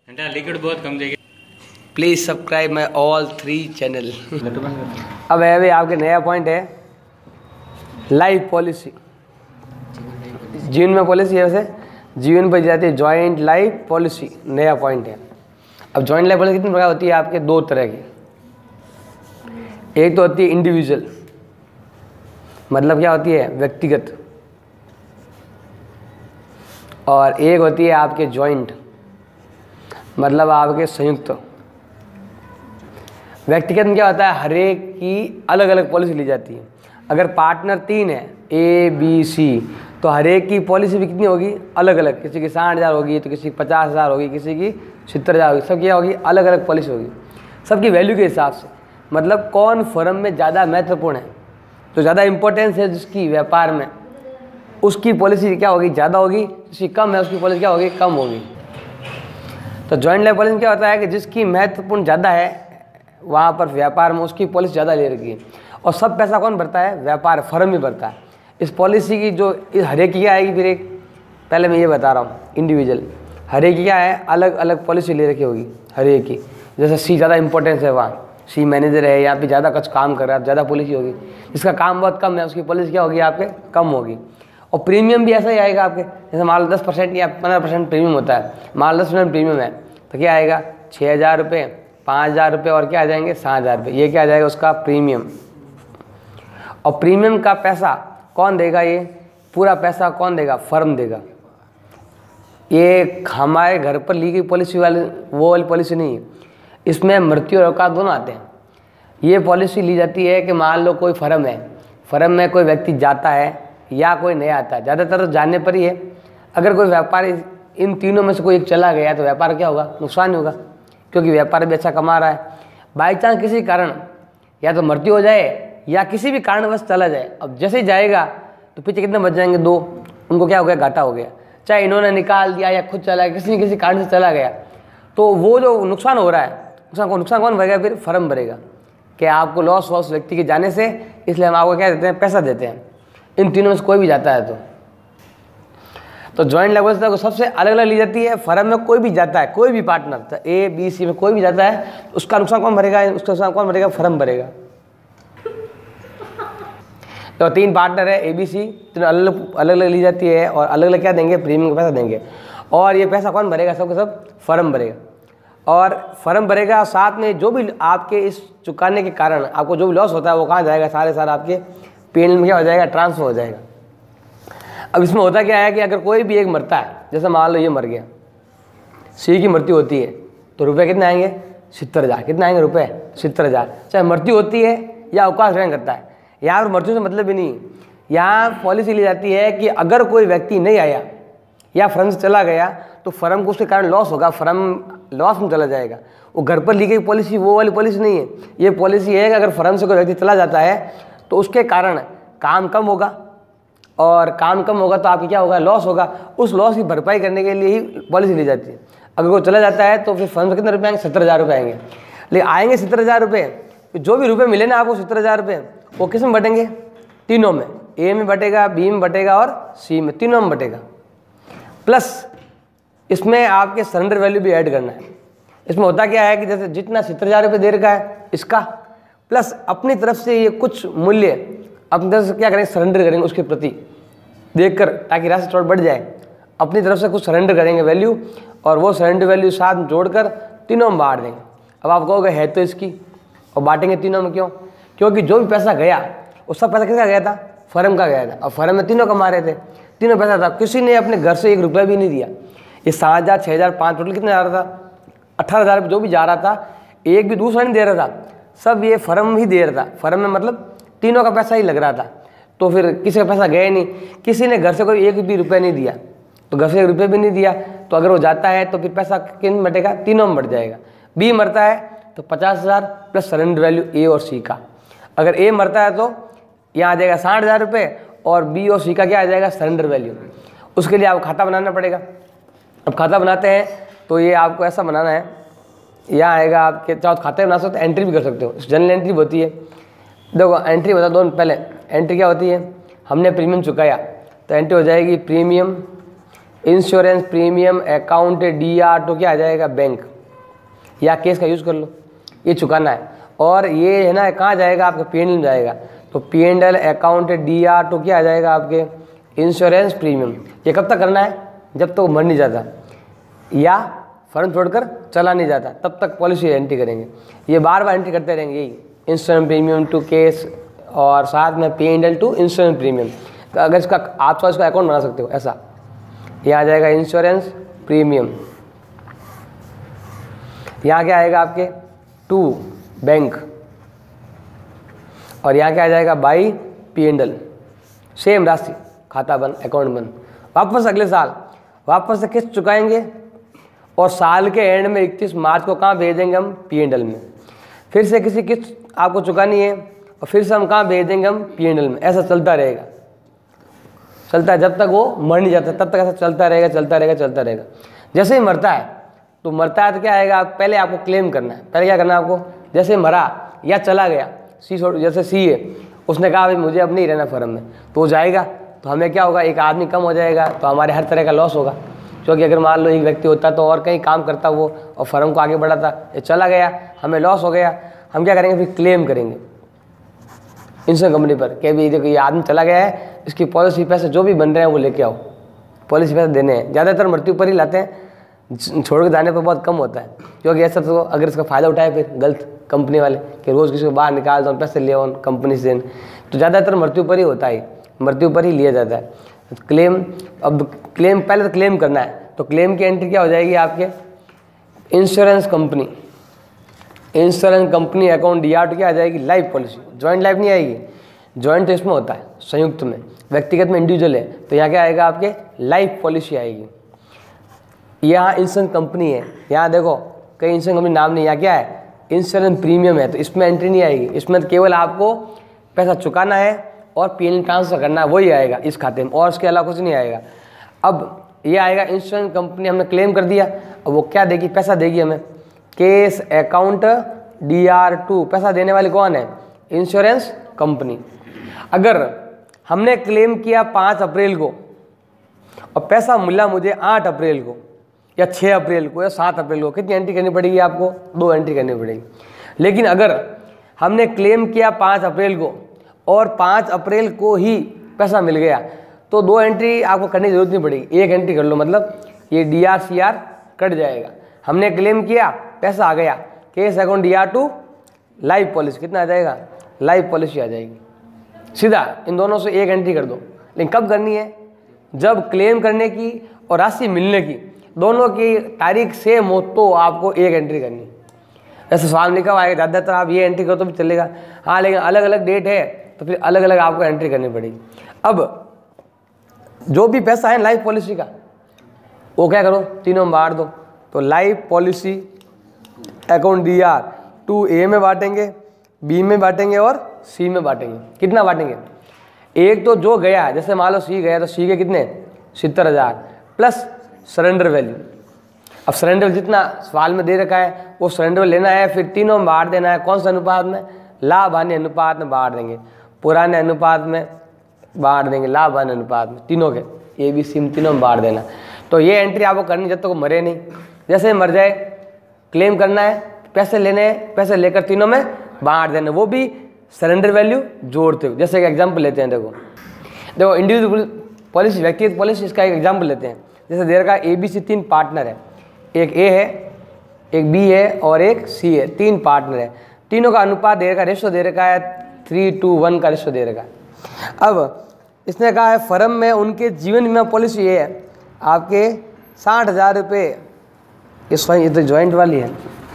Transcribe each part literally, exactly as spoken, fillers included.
Liquid बहुत कम देगी। Please subscribe my all three channel. अब है भाई आपके नया पॉइंट है लाइफ पॉलिसी। जीवन में पॉलिसी है, वैसे जीवन पर जाती है जॉइंट लाइफ पॉलिसी, नया पॉइंट है। अब जॉइंट लाइफ पॉलिसी कितनी प्रकार होती है आपके? दो तरह की। एक तो होती है इंडिविजुअल, मतलब क्या होती है? व्यक्तिगत। और एक होती है आपके जॉइंट, मतलब आपके संयुक्त। व्यक्तिगत में क्या होता है? हर एक की अलग अलग पॉलिसी ली जाती है। अगर पार्टनर तीन है, ए बी सी, तो हर एक की पॉलिसी भी कितनी होगी? अलग अलग। किसी की साठ हज़ार होगी, तो किसी की पचास हज़ार होगी, किसी की सत्तर हज़ार होगी। सब क्या होगी? अलग अलग पॉलिसी होगी, सबकी वैल्यू के हिसाब से। मतलब कौन फर्म में ज़्यादा महत्वपूर्ण है, तो ज़्यादा इंपॉर्टेंस है जिसकी व्यापार में, उसकी पॉलिसी क्या होगी? ज़्यादा होगी। जिसकी कम है उसकी पॉलिसी क्या होगी? कम होगी। तो जॉइंट लाइफ पॉलिसी में क्या होता है कि जिसकी महत्वपूर्ण ज़्यादा है वहाँ पर व्यापार में उसकी पॉलिसी ज़्यादा ले रखी है। और सब पैसा कौन भरता है? व्यापार, फर्म ही भरता है। इस पॉलिसी की जो हर एक की क्या आएगी? फिर एक पहले मैं ये बता रहा हूँ, इंडिविजुअल हर एक की क्या है? अलग अलग पॉलिसी ले रखी होगी हर एक की। जैसे सी ज़्यादा इंपॉर्टेंस है, वहाँ सी मैनेजर है, यहाँ पे ज़्यादा कुछ काम कर रहा है, ज़्यादा पॉलिसी होगी। जिसका काम बहुत कम है उसकी पॉलिसी क्या होगी? आपके कम होगी। और प्रीमियम भी ऐसा ही आएगा आपके। जैसे मान लो दस परसेंट या पंद्रह परसेंट प्रीमियम होता है, मान लो दस परसेंट प्रीमियम है, तो क्या आएगा? छः हज़ार रुपये, पाँच हज़ार रुपये और क्या आ जाएंगे? सात हज़ार रुपये। ये क्या आ जाएगा? उसका प्रीमियम। और प्रीमियम का पैसा कौन देगा? ये पूरा पैसा कौन देगा? फर्म देगा। ये हमारे घर पर ली गई पॉलिसी वाली वो वाली पॉलिसी नहीं है। इसमें मृत्यु और अवकाश दोनों आते हैं। ये पॉलिसी ली जाती है कि मान लो कोई फर्म है, फर्म में कोई व्यक्ति जाता है या कोई नया आता है, ज़्यादातर तो जानने पर ही है। अगर कोई व्यापारी इन तीनों में से कोई एक चला गया तो व्यापार क्या होगा? नुकसान होगा, क्योंकि व्यापार भी अच्छा कमा रहा है। बाई चांस किसी कारण या तो मृत्यु हो जाए या किसी भी कारणवश चला जाए, अब जैसे ही जाएगा तो पीछे कितने बच जाएंगे? दो। उनको क्या हो गया? घाटा हो गया। चाहे इन्होंने निकाल दिया या खुद चला गया, किसी न किसी कारण से चला गया, तो वो जो नुकसान हो रहा है, नुकसान को नुकसान कौन भरेगा? फिर फर्म भरेगा। कि आपको लॉस हुआ उस व्यक्ति के जाने से, इसलिए हम आपको क्या देते हैं? पैसा देते हैं। इन तीनों में से कोई भी जाता है तो तो जॉइंट लाइफ पॉलिसी को सबसे अलग अलग ली जाती है। फर्म में कोई भी जाता है, कोई भी पार्टनर, तो ए बी सी में कोई भी जाता है, उसका नुकसान कौन भरेगा? उसका नुकसान कौन भरेगा? फर्म भरेगा। तो तीन पार्टनर है ए बी सी, तीनों अलग अलग अलग ली जाती है और अलग अलग क्या देंगे? प्रीमियम का पैसा देंगे। और ये पैसा कौन भरेगा? सबके सब फर्म भरेगा। और फर्म भरेगा, साथ में जो भी आपके इस चुकाने के कारण आपको जो भी लॉस होता है वो कहाँ जाएगा? सारे सारे आपके पी में क्या हो जाएगा? ट्रांसफर हो जाएगा। अब इसमें होता क्या है कि अगर कोई भी एक मरता है, जैसे मान लो ये मर गया, सी की मृत्यु होती है, तो रुपए कितने आएंगे? सत्तर हज़ार। कितने आएंगे रुपए? सत्तर हज़ार। चाहे मृत्यु होती है या अवकाश ग्रहण करता है, यहाँ पर मृत्यु से मतलब भी नहीं। यहाँ पॉलिसी ली जाती है कि अगर कोई व्यक्ति नहीं आया या फर्म से चला गया तो फर्म को उसके कारण लॉस होगा, फर्म लॉस में चला जाएगा। वो घर पर ली गई पॉलिसी वो वाली पॉलिसी नहीं है। ये पॉलिसी है कि अगर फर्म से कोई व्यक्ति चला जाता है तो उसके कारण काम कम होगा, और काम कम होगा तो आपकी क्या होगा? लॉस होगा। उस लॉस की भरपाई करने के लिए ही पॉलिसी ली जाती है। अगर वो चला जाता है तो फिर फर्म से कितने रुपये आएंगे? सत्तर हज़ार रुपये आएंगे। लेकिन आएंगे सत्तर हज़ार रुपये, जो भी रुपये मिले ना आपको सत्तर हज़ार रुपये, वो किस में बटेंगे? तीनों में। ए में बटेगा, बी में बटेगा और सी में, तीनों में बटेगा। प्लस इसमें आपके सरेंडर वैल्यू भी ऐड करना है। इसमें होता क्या है कि जैसे जितना सत्तर हज़ार रुपये दे रखा है इसका, प्लस अपनी तरफ से ये कुछ मूल्य अपनी तरफ से क्या करेंगे? सरेंडर करेंगे उसके प्रति देखकर, ताकि राशि थोड़ा बढ़ जाए। अपनी तरफ से कुछ सरेंडर करेंगे वैल्यू, और वो सरेंडर वैल्यू साथ जोड़कर तीनों में बांट देंगे। अब आप कहोगे है तो इसकी, और बांटेंगे तीनों में क्यों? क्योंकि जो भी पैसा गया वो सब पैसा किसका गया था? फर्म का गया था। और फर्म में तीनों कमा रहे थे, तीनों पैसा था, किसी ने अपने घर से एक रुपया भी नहीं दिया। ये सात हज़ार छः हज़ार पाँच टोटल कितने जा रहा था? अठारह हज़ार जो भी जा रहा था, एक भी दूसरा नहीं दे रहा था, सब ये फर्म ही दे रहा था। फर्म में मतलब तीनों का पैसा ही लग रहा था। तो फिर किसी का पैसा गया नहीं, किसी ने घर से कोई एक भी रुपया नहीं दिया, तो घर से एक रुपये भी नहीं दिया, तो अगर वो जाता है तो फिर पैसा किन में बटेगा? तीनों में बढ़ जाएगा। बी मरता है तो पचास हज़ार प्लस सरेंडर वैल्यू ए और सी का। अगर ए मरता है तो यहाँ आ जाएगा साठ हज़ार रुपये, और बी और सी का क्या आ जाएगा? Surrender value. उसके लिए आपको खाता बनाना पड़ेगा। अब खाता बनाते हैं तो ये आपको ऐसा बनाना है, यहाँ आएगा आपके, चाहो खाते बना सकते हो, एंट्री भी कर सकते हो। जनरल एंट्री होती है, देखो एंट्री बता दो पहले। एंट्री क्या होती है? हमने प्रीमियम चुकाया तो एंट्री हो जाएगी premium insurance premium account D R to क्या आ जाएगा, बैंक, या केस का यूज़ कर लो, ये चुकाना है। और ये है ना कहाँ जाएगा, आपका पी एन एल में जाएगा, तो P N L account D R to क्या आ जाएगा आपके, इंश्योरेंस प्रीमियम। ये कब तक करना है, जब तक तो मर नहीं जाता या फर्म छोड़कर चला नहीं जाता, तब तक पॉलिसी एंट्री करेंगे। ये बार बार एंट्री करते रहेंगे, यही इंश्योरेंस प्रीमियम टू केस और साथ में P N L to insurance premium. तो अगर इसका आप चाहो इसका अकाउंट बना सकते हो ऐसा, ये आ जाएगा इंश्योरेंस प्रीमियम, यहाँ क्या आएगा आपके टू बैंक, और यहाँ क्या आ जाएगा by P N L, same राशि, खाता बंद, अकाउंट बंद। वापस अगले साल वापस से किस्त चुकाएंगे और साल के एंड में इकतीस मार्च को कहाँ भेज देंगे हम, पी एन एल में। फिर से किसी किस्त आपको चुकानी है और फिर से हम कहाँ भेज देंगे हम, पी एन एल में। ऐसा चलता रहेगा, चलता है जब तक वो मर नहीं जाता, तब तक ऐसा चलता रहेगा चलता रहेगा चलता रहेगा। जैसे ही मरता है तो मरता है तो क्या आएगा, पहले आपको क्लेम करना है। पहले क्या करना है आपको, जैसे मरा या चला गया, सी जैसे सी है, उसने कहा भाई मुझे अब नहीं रहना फर्म में, तो वो जाएगा, तो हमें क्या होगा, एक आदमी कम हो जाएगा, तो हमारे हर तरह का लॉस होगा। क्योंकि अगर मान लो एक व्यक्ति होता तो और कहीं काम करता वो और फर्म को आगे बढ़ाता, ये चला गया, हमें लॉस हो गया, हम क्या करेंगे, फिर क्लेम करेंगे इंश्योरेंस कंपनी पर कि भाई देखो ये आदमी चला गया है, इसकी पॉलिसी पैसे जो भी बन रहे हैं वो लेके आओ, पॉलिसी पैसे देने हैं। ज़्यादातर मृत्यु पर ही लाते हैं, छोड़ के जाने पर बहुत कम होता है। क्योंकि ऐसा तो अगर इसका फ़ायदा उठाए फिर गलत कंपनी वाले कि रोज़ किसी को बाहर निकाल दो, पैसे ले आओ कंपनी से, तो ज़्यादातर मृत्यु पर ही होता है, मृत्यु पर ही लिया जाता है क्लेम। अब क्लेम पहले तो क्लेम करना है, तो क्लेम की एंट्री क्या हो जाएगी आपके, insurance company, insurance company account D R to क्या आ जाएगी, लाइफ पॉलिसी। जॉइंट लाइफ नहीं आएगी, जॉइंट तो इसमें होता है संयुक्त में, व्यक्तिगत में इंडिविजुअल है, तो यहाँ क्या आएगा आपके लाइफ पॉलिसी आएगी। यहाँ इंश्योरेंस कंपनी है, यहाँ देखो कई इंश्योरेंस कंपनी नाम नहीं, यहाँ क्या है इंश्योरेंस प्रीमियम है, तो इसमें एंट्री नहीं आएगी। इसमें केवल आपको पैसा चुकाना है और पी एन एल ट्रांसफर करना है, वही आएगा इस खाते में, और उसके अलावा कुछ नहीं आएगा। अब ये आएगा इंश्योरेंस कंपनी, हमने क्लेम कर दिया, अब वो क्या देगी, पैसा देगी हमें, cash account D R to, पैसा देने वाली कौन है, इंश्योरेंस कंपनी। अगर हमने क्लेम किया पाँच अप्रैल को और पैसा मिला मुझे आठ अप्रैल को या छः अप्रैल को या सात अप्रैल को, कितनी एंट्री करनी पड़ेगी आपको, दो एंट्री करनी पड़ेगी। लेकिन अगर हमने क्लेम किया पाँच अप्रैल को और पाँच अप्रैल को ही पैसा मिल गया, तो दो एंट्री आपको करने की जरूरत नहीं पड़ेगी, एक एंट्री कर लो, मतलब ये D R C R cut जाएगा। हमने क्लेम किया, पैसा आ गया, cash account D R to life policy, कितना आ जाएगा, लाइफ पॉलिसी आ जाएगी। सीधा इन दोनों से एक एंट्री कर दो। लेकिन कब करनी है, जब क्लेम करने की और राशि मिलने की दोनों की तारीख सेम हो तो आपको एक एंट्री करनी है। ऐसे सवाल लिखा हुआ है, ज़्यादातर आप ये एंट्री करो तो भी चलेगा, हाँ लेकिन अलग अलग डेट है तो फिर अलग अलग आपको एंट्री करनी पड़ेगी। अब जो भी पैसा है लाइफ पॉलिसी का, वो क्या करो, तीनों में बांट दो। तो life policy account D R to A में बांटेंगे, बी में बांटेंगे और सी में बांटेंगे। कितना बांटेंगे, एक तो जो गया, जैसे मान लो सी गया तो सी के कितने सत्तर हज़ार प्लस सरेंडर वैल्यू। अब सरेंडर जितना सवाल में दे रखा है वो सरेंडर लेना है, फिर तीनों में बांट देना है। कौन सा अनुपात में, लाभ हानि अनुपात में बांट देंगे, पुराने अनुपात में बांट देंगे, लाभ हानि अनुपात में, तीनों के ए बी सी में तीनों में बांट देना। तो ये एंट्री आपको करनी जब तक तो मरे नहीं। जैसे मर जाए क्लेम करना है, पैसे लेने हैं, पैसे लेकर तीनों में बांट देना, वो भी सरेंडर वैल्यू जोड़ते हो। जैसे एक एग्जाम्पल लेते हैं, देखो देखो इंडिविजुअल पॉलिसी, व्यक्तिगत पॉलिसी, इसका एक एग्जाम्पल लेते हैं। जैसे दे रखा है ए बी सी तीन पार्टनर है, एक ए है, एक बी है और एक सी है, तीन पार्टनर है। तीनों का अनुपात दे रखा है, रेशो दे रखा है थ्री टू वन का रेशो दे रखा है। अब इसने कहा है फर्म में उनके जीवन बीमा पॉलिसी ये है आपके साठ हज़ार रुपये, इस ये तो जॉइंट वाली है,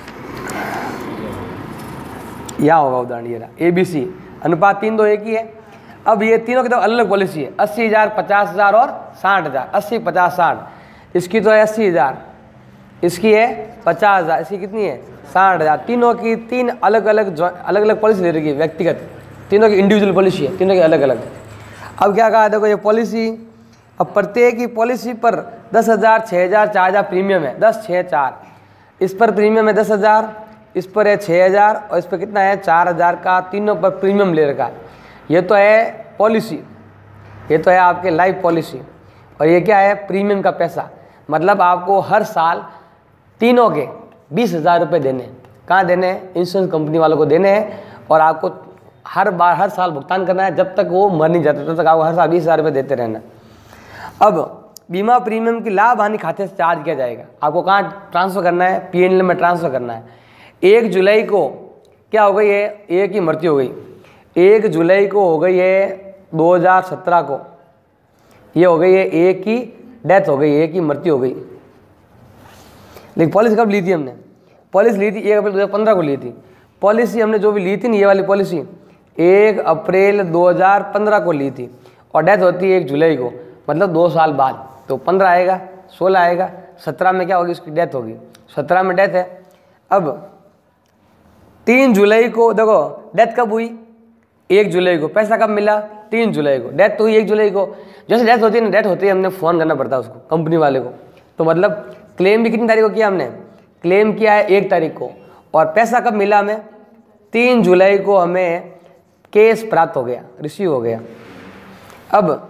यहाँ होगा उदाहरण ये रहा, ए बी सी अनुपात तीन दो एक ही है। अब ये तीनों की तो अलग अलग पॉलिसी है, अस्सी हज़ार पचास हज़ार और साठ हज़ार, अस्सी पचास साठ। इसकी तो है अस्सी हज़ार, इसकी है पचास हज़ार, इसकी कितनी है साठ हज़ार। तीनों की तीन अलग अलग अलग अलग पॉलिसी ले रखी है, व्यक्तिगत, तीनों की इंडिविजुअल पॉलिसी है, तीनों की अलग अलग। अब क्या कहा, देखो ये पॉलिसी, अब प्रत्येक की पॉलिसी पर दस हज़ार छः हज़ार चार हज़ार प्रीमियम है, दस छः चार, इस पर प्रीमियम है दस हज़ार, इस पर है छः हज़ार और इस पर कितना है चार हज़ार का, तीनों पर प्रीमियम ले रखा है। ये तो है पॉलिसी, ये तो है आपके लाइफ पॉलिसी। और ये क्या है, प्रीमियम का पैसा। मतलब आपको हर साल तीनों के बीस हज़ार रुपये देने हैं। कहाँ देने हैं? इंश्योरेंस कंपनी वालों को देने हैं, और आपको हर बार हर साल भुगतान करना है, जब तक वो मर नहीं जाता तब तक आपको हर साल बीस हज़ार रुपये देते रहना। अब बीमा प्रीमियम की लाभ हानि खाते से चार्ज किया जाएगा। आपको कहाँ ट्रांसफ़र करना है? पी एन एल में ट्रांसफ़र करना है। एक जुलाई को क्या हो गई है? एक की मृत्यु हो गई। एक जुलाई को हो गई है दो हज़ार सत्रह को, ये हो गई है एक की डेथ हो गई, एक की मृत्यु हो गई। लेकिन पॉलिसी कब ली थी हमने? पॉलिसी ली थी एक अप्रैल दो हज़ार पंद्रह को ली थी। पॉलिसी हमने जो भी ली थी ना, ये वाली पॉलिसी एक अप्रैल दो हज़ार पंद्रह को ली थी, और डेथ होती है एक जुलाई को, मतलब दो साल बाद। तो पंद्रह आएगा, सोलह आएगा, सत्रह में क्या होगी? उसकी डेथ होगी। सत्रह में डेथ है। अब तीन जुलाई को देखो डेथ कब हुई? एक जुलाई को। पैसा कब मिला? तीन जुलाई को। डेथ तो हुई एक जुलाई को। जैसे डेथ होती है ना, डेथ होती है हमने फ़ोन करना पड़ता है उसको, कंपनी वाले को। तो मतलब क्लेम भी कितनी तारीख को किया हमने? क्लेम किया है एक तारीख को। और पैसा कब मिला हमें? तीन जुलाई को हमें केस प्राप्त हो गया, रिसीव हो गया। अब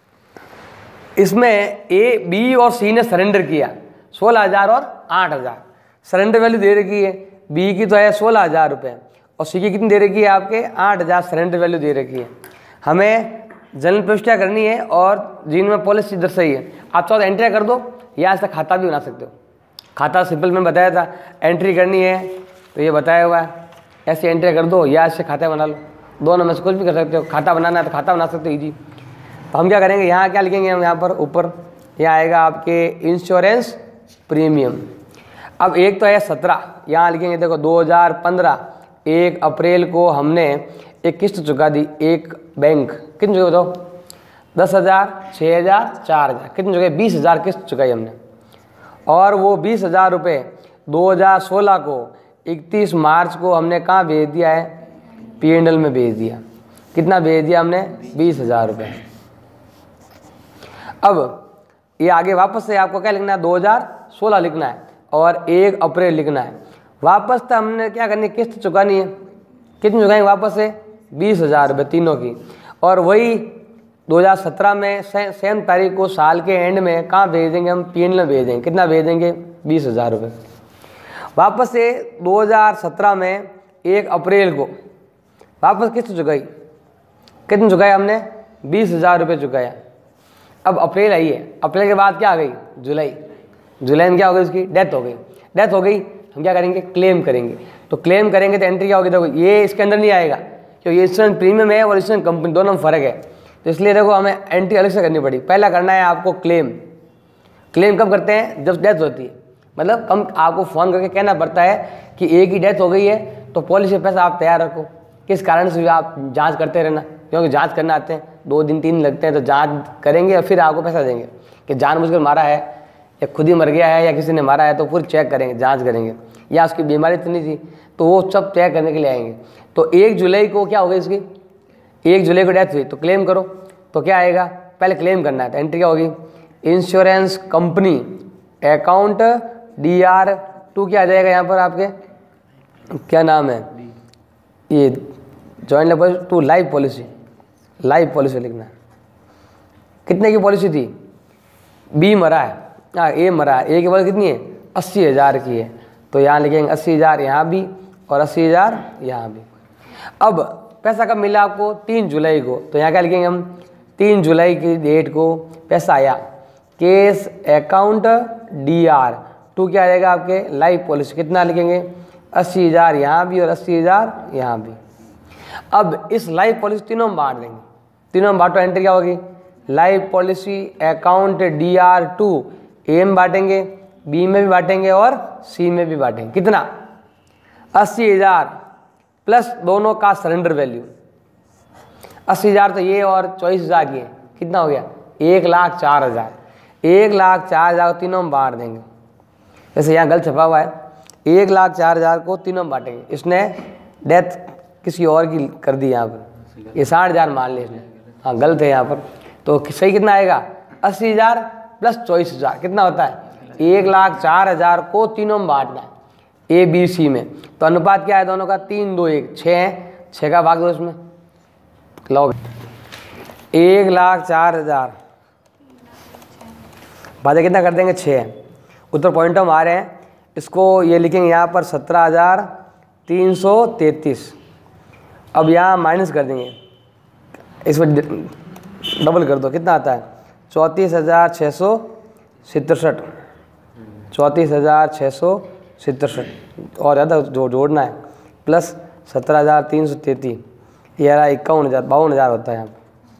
इसमें ए, बी और सी ने सरेंडर किया सोलह हज़ार और आठ हज़ार। सरेंडर वैल्यू दे रखी है, बी की तो है सोलह हज़ार रुपये, और सी की कितनी दे रखी है? आपके आठ हज़ार सरेंडर वैल्यू दे रखी है। हमें जनरल प्रविष्टियाँ करनी है, और जिनमें पॉलिसी दर्शाई है। आप चाहो तो एंट्री कर दो, या ऐसा खाता भी बना सकते हो। खाता सिंपल में बताया था, एंट्री करनी है तो ये बताया हुआ है, ऐसे एंट्री कर दो, या ऐसे खाता बना लो। दोनों में से कुछ भी कर सकते हो। खाता बनाना है तो खाता बना सकते हो ईजी। तो हम क्या करेंगे, यहाँ क्या लिखेंगे हम? यहाँ पर ऊपर यहाँ आएगा आपके इंश्योरेंस प्रीमियम। अब एक तो है सत्रह, यहाँ लिखेंगे देखो दो हज़ार पंद्रह एक अप्रैल को हमने एक किस्त चुका दी। एक बैंक कितने चुके? बताओ। दस हज़ार, छः हज़ार, चार हज़ार, कितने चुके? बीस हज़ार किस्त चुकाई हमने। और वो बीस हज़ार रुपये दो हज़ार सोलह को इकतीस मार्च को हमने कहाँ भेज दिया है? पी एन एल में भेज दिया। कितना भेज दिया हमने? बीस हज़ार रुपये। अब ये आगे वापस से आपको क्या लिखना है? दो हज़ार सोलह लिखना है, और एक अप्रैल लिखना है। वापस तो हमने क्या करनी है? किस्त चुकानी है। कितनी चुकाएंगे वापस से? बीस हज़ार रुपये तीनों की। और वही दो हज़ार सत्रह में से, सेम तारीख को साल के एंड में कहाँ भेज देंगे हम? पी एन एल में भेज देंगे। कितना भेज देंगे? बीस हज़ार रुपये। वापस से दो हज़ार सत्रह में एक अप्रैल को वापस किस्त चुकाई। कितनी चुकाया हमने? बीस हज़ार रुपये चुकाया। अब अप्रैल आई है, अप्रैल के बाद क्या आ गई? जुलाई। जुलाई में क्या हो गई? उसकी डेथ हो गई। डेथ हो गई, हम क्या करेंगे? क्लेम करेंगे। तो क्लेम करेंगे तो एंट्री क्या होगी? देखो ये इसके अंदर नहीं आएगा, क्योंकि ये इंश्योरेंस प्रीमियम है और इंश्योरेंस कंपनी दोनों में फ़र्क है। तो इसलिए देखो हमें एंट्री अलग से करनी पड़ी। पहला करना है आपको क्लेम। क्लेम कब करते हैं? जब डेथ होती है। मतलब कम आपको फ़ोन करके कहना पड़ता है कि एक ही डेथ हो गई है, तो पॉलिसी पैसा आप तैयार रखो। किस कारण से आप जाँच करते रहना, क्योंकि जाँच करने आते हैं दो दिन तीन लगते हैं, तो जाँच करेंगे और फिर आपको पैसा देंगे कि जानबूझकर मारा है, या खुद ही मर गया है, या किसी ने मारा है। तो पूरी चेक करेंगे, जांच करेंगे, या उसकी बीमारी तो नहीं थी, तो वो सब चेक करने के लिए आएंगे। तो एक जुलाई को क्या हो गई इसकी? एक जुलाई को डेथ हुई, तो क्लेम करो। तो क्या आएगा? पहले क्लेम करना है, तो एंट्री क्या होगी? Insurance company account D R to क्या आ जाएगा यहाँ पर आपके? क्या नाम है ये? Joint level to life policy. Life policy लिखना है। कितने की पॉलिसी थी? बी मरा है, हाँ ए मरा है। ए की पॉलिसी कितनी है? अस्सी हज़ार की है। तो यहाँ लिखेंगे अस्सी हज़ार यहाँ भी, और अस्सी हज़ार यहाँ भी। अब पैसा कब मिला आपको? तीन जुलाई को। तो यहाँ क्या लिखेंगे हम? तीन जुलाई की डेट को पैसा आया। Cash account D R to क्या आ जाएगा आपके? Life policy. कितना लिखेंगे? अस्सी हज़ार यहाँ भी और अस्सी हज़ार यहाँ भी। अब इस लाइफ पॉलिसी तीनों में बांट देंगे। तीनों में बांटो, एंट्री क्या होगी? Life policy account D R to A में बांटेंगे, बी में भी बांटेंगे और सी में भी बांटेंगे। कितना? अस्सी हज़ार प्लस दोनों का सरेंडर वैल्यू। अस्सी हज़ार तो ये और चौबीस हज़ार की है, कितना हो गया? एक लाख चार हज़ार। एक लाख चार हज़ार को तीनों में बांट देंगे। जैसे यहाँ गलत छपा हुआ है, एक लाख चार हज़ार को तीनों में बांटेंगे। इसने डेथ किसी और की कर दी यहाँ पर, ये साठ हज़ार मान लिया इसने, हाँ गलत है यहाँ पर। तो सही कितना आएगा? अस्सी हज़ार प्लस चौबीस हज़ार कितना होता है? एक लाख चार हज़ार को तीनों में बांटना है, ए बी सी में। तो अनुपात क्या है दोनों का? तीन दो एक, छः है, छः का भाग दो इसमें। लो एक लाख चार हज़ार फायदा कितना कर देंगे, छः है। उत्तर पॉइंट हम आ रहे हैं, इसको ये लिखेंगे यहाँ पर सत्रह हज़ार तीन सौ तैंतीस। अब यहाँ माइनस कर देंगे, इसमें डबल कर दो, कितना आता है, चौंतीस हज़ार छः सौ सतसठ चौंतीस हज़ार छः सौ सतसठ और ज़्यादा जो जोड़ना है, प्लस सत्रह हज़ार तीन सौ तैंतीस, ये रहा इक्यावन हज़ार बावन हज़ार होता है यहाँ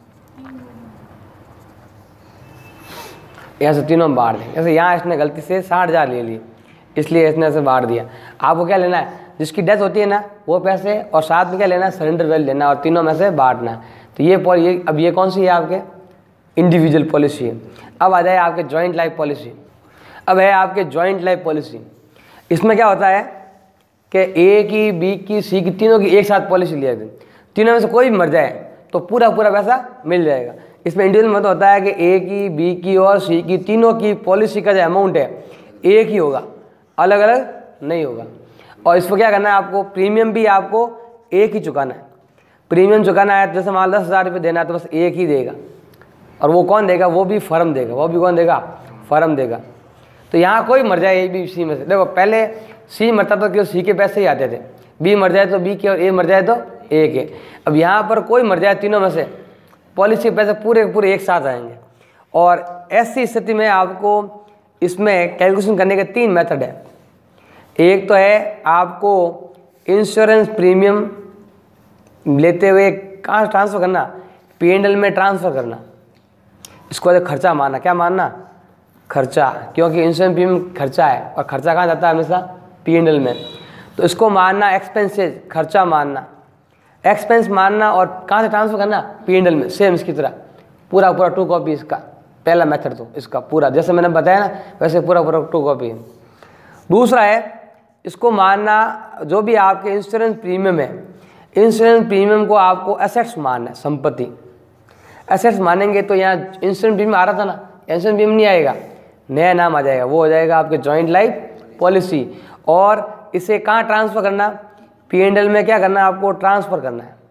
यहाँ से तीनों में बांट दें। जैसे यहाँ इसने गलती से साठ हज़ार ले ली, इसलिए इसने ऐसे बांट दिया। आपको क्या लेना है, जिसकी डेथ होती है ना वो पैसे, और साथ में क्या लेना है, सरेंडर वैल्यू लेना है, और तीनों में से बांटना है। तो ये ये अब ये कौन सी है आपके, इंडिविजुअल पॉलिसी है। अब आ जाए आपके जॉइंट लाइफ पॉलिसी। अब है आपके जॉइंट लाइफ पॉलिसी। इसमें क्या होता है कि ए की, बी की, सी की, तीनों की एक साथ पॉलिसी लिया गई। तीनों में से कोई भी मर जाए तो पूरा पूरा पैसा मिल जाएगा। इसमें इंडिविजुअल मतलब होता है कि ए की, बी की और सी की तीनों की पॉलिसी का जो अमाउंट है एक ही होगा, अलग अलग नहीं होगा। और इसको क्या करना है आपको, प्रीमियम भी आपको एक ही चुकाना है। प्रीमियम चुकाना है, जैसे मान लो दस हज़ार रुपये देना है तो बस एक ही देगा, और वो कौन देगा, वो भी फर्म देगा। वो भी कौन देगा, फर्म देगा। तो यहाँ कोई मर जाए ए बी सी में से, देखो पहले सी मरता तो केवल सी के पैसे ही आते थे, बी मर जाए तो बी के, और ए मर जाए तो ए के। अब यहाँ पर कोई मर जाए तीनों में से, पॉलिसी के पैसे पूरे पूरे एक साथ आएंगे। और ऐसी स्थिति में आपको इसमें कैलकुलेशन करने के तीन मेथड है। एक तो है आपको इंश्योरेंस प्रीमियम लेते हुए कहाँ ट्रांसफ़र करना, पी एंड एल में ट्रांसफ़र करना। इसको खर्चा मानना, क्या मानना, खर्चा, क्योंकि इंश्योरेंस प्रीमियम खर्चा है, और खर्चा कहाँ जाता है, हमेशा पी एंड एल में। तो इसको मानना एक्सपेंसेस, खर्चा मानना, एक्सपेंस मानना, और कहाँ से ट्रांसफ़र करना, पी एंड एल में। सेम इसकी तरह पूरा पूरा टू कॉपी इसका पहला मेथड, तो इसका पूरा जैसे मैंने बताया ना वैसे पूरा पूरा टू कॉपी। दूसरा है इसको मानना, जो भी आपके इंश्योरेंस प्रीमियम है, इंश्योरेंस प्रीमियम को आपको एसेट्स मानना है, संपत्ति। एसेट्स मानेंगे तो यहाँ इंश्योरेंस प्रीमियम आ रहा था ना, इंश्योरेंस प्रीमियम नहीं आएगा, नया नाम आ जाएगा, वो हो जाएगा आपके जॉइंट लाइफ पॉलिसी। और इसे कहाँ ट्रांसफ़र करना, पी एंड एल में क्या करना है आपको, ट्रांसफ़र करना है।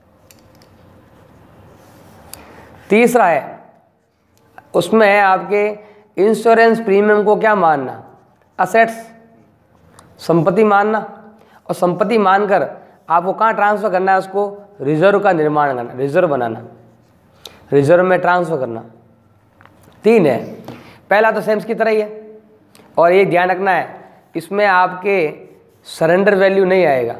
तीसरा है उसमें है आपके इंश्योरेंस प्रीमियम को क्या मानना, असेट्स, संपत्ति मानना, और संपत्ति मानकर आपको कहाँ ट्रांसफ़र करना है, उसको रिजर्व का निर्माण करना, रिजर्व बनाना, रिजर्व में ट्रांसफ़र करना। तीन है, पहला तो सेम्स की तरह ही है, और ये ध्यान रखना है इसमें आपके सरेंडर वैल्यू नहीं आएगा,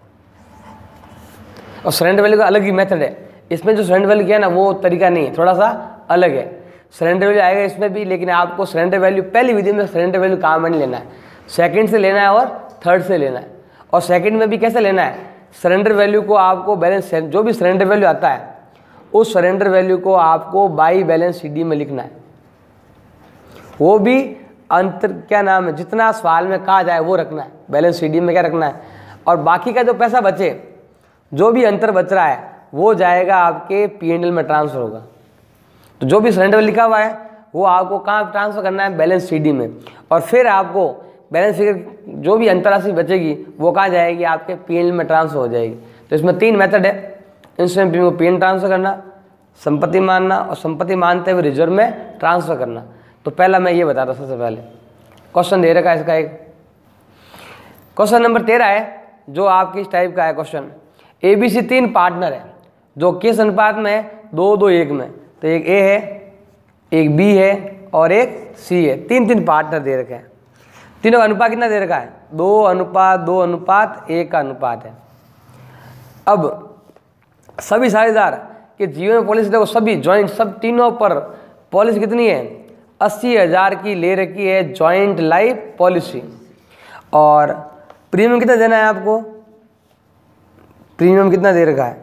और सरेंडर वैल्यू का अलग ही मेथड है। इसमें जो सरेंडर वैल्यू किया ना वो तरीका नहीं है, थोड़ा सा अलग है। सरेंडर वैल्यू आएगा इसमें भी, लेकिन आपको सरेंडर वैल्यू पहली विधि में सरेंडर वैल्यू काम में नहीं लेना है, सेकंड से लेना है और थर्ड से लेना है। और सेकंड में भी कैसे लेना है, सरेंडर वैल्यू को आपको बैलेंस, जो भी सरेंडर वैल्यू आता है उस सरेंडर वैल्यू को आपको बाई बैलेंस सी डी में लिखना है। वो भी अंतर, क्या नाम है, जितना सवाल में कहा जाए वो रखना है, बैलेंस सी डी में क्या रखना है। और बाकी का जो पैसा बचे, जो भी अंतर बच रहा है वो जाएगा आपके पी एंड एल में ट्रांसफ़र होगा। तो जो भी सरेंडर लिखा हुआ है वो आपको कहाँ ट्रांसफ़र करना है, बैलेंस सी डी में। और फिर आपको बैलेंस फिगर जो भी अंतराशि बचेगी वो कहाँ जाएगी, आपके पी एंड एल में ट्रांसफ़र हो जाएगी। तो इसमें तीन मेथड है, इंश्योरेंस प्रीमियम को पी एंड एल ट्रांसफ़र करना, संपत्ति मानना, और संपत्ति मानते हुए रिजर्व में ट्रांसफ़र करना। तो पहला मैं ये बताता सबसे पहले, क्वेश्चन दे रखा है इसका एक। क्वेश्चन नंबर तेरह है जो आपकी इस टाइप का है क्वेश्चन। ए बी सी तीन पार्टनर है जो किस अनुपात में है, दो दो एक में। तो एक ए है, एक बी है और एक सी है। तीन तीन पार्टनर दे रखे हैं। तीनों का अनुपात कितना दे रखा है, दो अनुपात दो अनुपात एक का अनुपात है। अब सभी साझेदार के जीवन पॉलिसी देखो, सभी जॉइंट, सब तीनों पर पॉलिसी कितनी है, अस्सी हज़ार की ले रखी है जॉइंट लाइफ पॉलिसी। और प्रीमियम कितना देना है आपको, प्रीमियम कितना दे रखा है,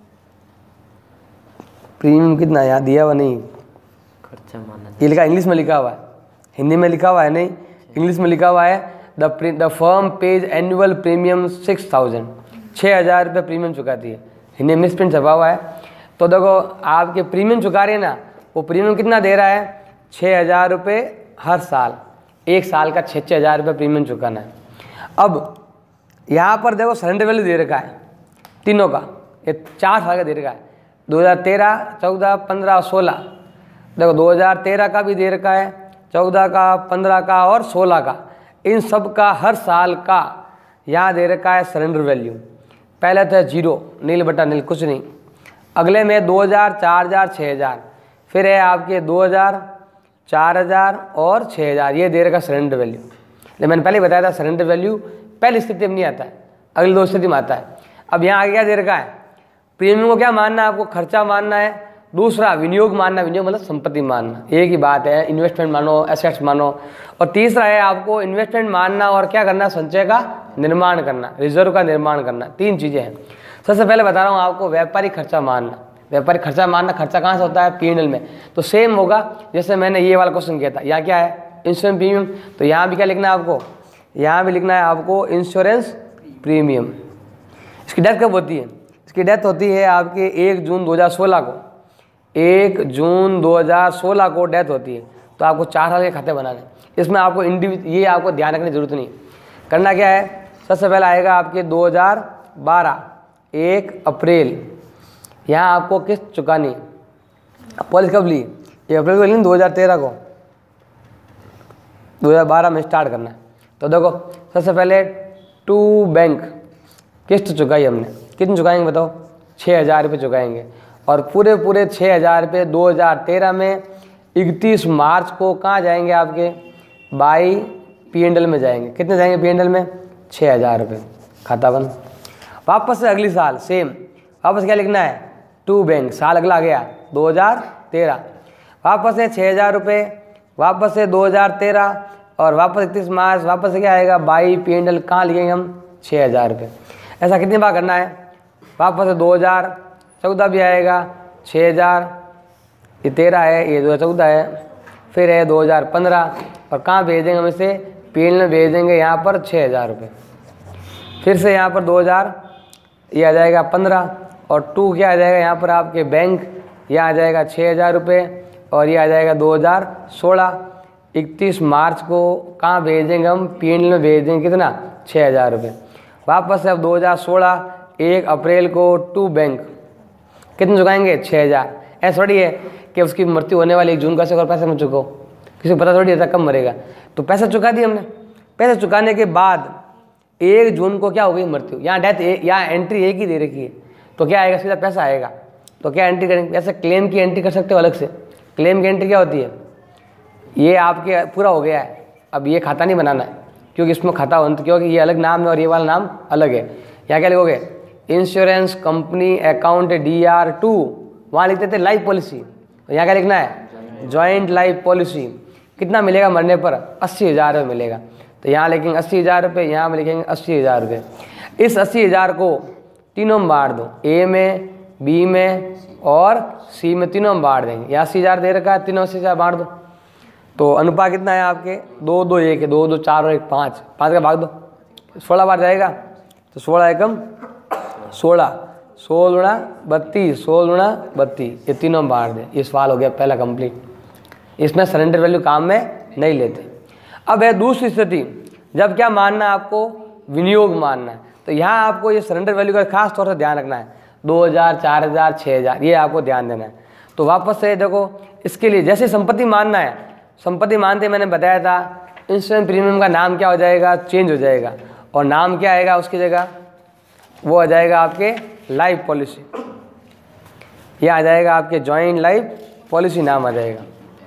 प्रीमियम कितना यहाँ दिया हुआ नहीं, खर्चा माना ये लिखा इंग्लिश में लिखा हुआ है, हिंदी में लिखा हुआ है नहीं, इंग्लिश में लिखा हुआ है। The the firm pays annual premium six thousand, छः हज़ार रुपये प्रीमियम चुकाती है। हिंदी में मिसप्रिंट छपा हुआ है। तो देखो आपके प्रीमियम चुका रहे हैं ना, वो प्रीमियम कितना दे रहा है, छः हज़ार रुपये हर साल, एक साल का छः छः हज़ार रुपये प्रीमियम चुकाना है। अब यहाँ पर देखो सरेंडर वैल्यू दे रखा है तीनों का, ये चार साल का दे रखा है, दो हज़ार तेरह, चौदह, पंद्रह और सोलह। देखो दो हज़ार तेरह का भी दे रखा है, चौदह का, पंद्रह का और सोलह का, इन सब का हर साल का यहाँ दे रखा है सरेंडर वैल्यू। पहले तो है जीरो, नील बटा नील, कुछ नहीं। अगले में दो हज़ार, चार हज़ार, छः हज़ार, फिर है आपके दो हज़ार, चार हज़ार और छः हज़ार, ये दे रखा सरेंडर वैल्यू। लेकिन मैंने पहले बताया था सरेंडर वैल्यू पहली स्थिति में नहीं आता है, अगली दो स्थिति में आता है। अब यहाँ आगे क्या दे रखा है, प्रीमियम को क्या मानना है आपको, खर्चा मानना है। दूसरा विनियोग मानना, विनियोग मतलब संपत्ति मानना, एक ही बात है, इन्वेस्टमेंट मानो, एसेट्स मानो। और तीसरा है आपको इन्वेस्टमेंट मानना और क्या करना, संचय का निर्माण करना, रिजर्व का निर्माण करना। तीन चीज़ें हैं। सबसे पहले बता रहा हूँ आपको व्यापारिक खर्चा मानना। व्यापारिक खर्चा मानना, खर्चा कहाँ से होता है, पी एंड एल में। तो सेम होगा जैसे मैंने ये वाला क्वेश्चन किया था। यहाँ क्या है, इंश्योरेंस प्रीमियम, तो यहाँ भी क्या लिखना है आपको, यहाँ भी लिखना है आपको इंश्योरेंस प्रीमियम। इसकी डेथ कब होती है, इसकी डेथ होती है आपके एक जून दो हज़ार सोलह को, एक जून दो हज़ार सोलह को डेथ होती है। तो आपको चार साल के खाते बनाने, इसमें आपको इंडिविजुअल, ये आपको ध्यान रखने की जरूरत नहीं। करना क्या है, सबसे पहले आएगा आपके दो हज़ार बारह, एक अप्रैल, यहाँ आपको किस्त चुकानी है। पॉलिसी कब ली, एक अप्रैल को ली, दो हज़ार तेरह को, दो हज़ार बारह में स्टार्ट करना है। तो देखो सबसे पहले टू बैंक किस्त चुकाई हमने, कितनी चुकाएंगे बताओ, छः हज़ार रुपये चुकाएंगे। और पूरे पूरे छः हज़ार रुपये दो हज़ार तेरह में इकतीस मार्च को कहाँ जाएंगे आपके, बाई पी एंड एल में जाएंगे। कितने जाएंगे पी एंड एल में, छः हज़ार रुपये, खाता बंद। वापस से अगली साल सेम, वापस क्या लिखना है, टू बैंक, साल अगला गया दो हज़ार तेरह, वापस से छः हज़ार रुपये, वापस से दो हज़ार तेरह और वापस इकतीस मार्च, वापस से क्या आएगा, बाई पी एंड एल, कहाँ लिखेंगे हम, छः हज़ार रुपये। ऐसा कितनी बार करना है, वापस से दो हज़ार चौदह भी आएगा, छः हज़ार, ये तेरह है, ये दो हज़ार चौदह है, फिर है दो हज़ार पंद्रह, और कहाँ भेज देंगे हम इसे, पी एंड एल में भेज देंगे यहाँ पर छः हज़ार रुपये। फिर से यहाँ पर दो हज़ार, ये आ जाएगा पंद्रह, और टू क्या आ जाएगा यहाँ पर आपके बैंक, यह आ जाएगा छः हज़ार रुपये, और ये आ जाएगा दो हज़ार सोलह, इकतीस मार्च को कहाँ भेज देंगे हम, पी एंड एल में भेज देंगे कितना, छः हज़ार रुपये। वापस से अब दो हज़ार सोलह एक अप्रैल को टू बैंक, कितने चुकाएंगे, छः हज़ार। ऐसा थोड़ी है कि उसकी मृत्यु होने वाली एक जून का से और पैसे मत चुको, किसी को पता थोड़ी है कब मरेगा। तो पैसा चुका दिया हमने, पैसे चुकाने के बाद एक जून को क्या हो गई, मृत्यु। यहाँ डेथ, यहाँ एंट्री एक ही दे रखी है, तो क्या आएगा, सीधा पैसा आएगा। तो क्या एंट्री करेंगे, ऐसे क्लेम की एंट्री कर सकते हो अलग से। क्लेम की एंट्री क्या होती है, ये आपके पूरा हो गया है, अब ये खाता नहीं बनाना है, क्योंकि इसमें खाता हो, क्योंकि ये अलग नाम है और ये वाला नाम अलग है। यहाँ क्या लिखोगे, insurance company account D R to, वहाँ लिखते थे लाइफ पॉलिसी, तो यहाँ क्या लिखना है, जॉइंट लाइफ पॉलिसी। कितना मिलेगा मरने पर, अस्सी हज़ार रुपये मिलेगा। तो यहाँ लिखेंगे अस्सी हज़ार रुपये, यहाँ में लिखेंगे अस्सी हज़ार रुपये। इस अस्सी हज़ार को तीनों में बांट दो, ए में, बी में और सी में, तीनों में बांट देंगे। यहाँ अस्सी हज़ार दे रखा है, तीनों अस्सी हज़ार बांट दो। तो अनुपात कितना है आपके, दो दो एक है, दो दो चार और एक पाँच, पाँच का भाग दो, सोलह बार जाएगा। तो सोलह एकम सोलह, सोलह गुणा बत्तीस, सोलह गुणा बत्तीस, ये तीनों में बांट दें। ये सवाल हो गया पहला कंप्लीट। इसमें सरेंडर वैल्यू काम में नहीं लेते। अब है दूसरी स्थिति, जब क्या मानना है आपको, विनियोग मानना है। तो यहाँ आपको ये सरेंडर वैल्यू का खास तौर से ध्यान रखना है, दो हज़ार, चार हज़ार, छः हज़ार, ये आपको ध्यान देना है। तो वापस से देखो, इसके लिए जैसे संपत्ति मानना है, संपत्ति मानते मैंने बताया था इंश्योरेंस प्रीमियम का नाम क्या हो जाएगा, चेंज हो जाएगा, और नाम क्या आएगा उसकी जगह, वो आ जाएगा आपके लाइफ पॉलिसी। ये आ जाएगा आपके जॉइंट लाइफ पॉलिसी नाम आ जाएगा,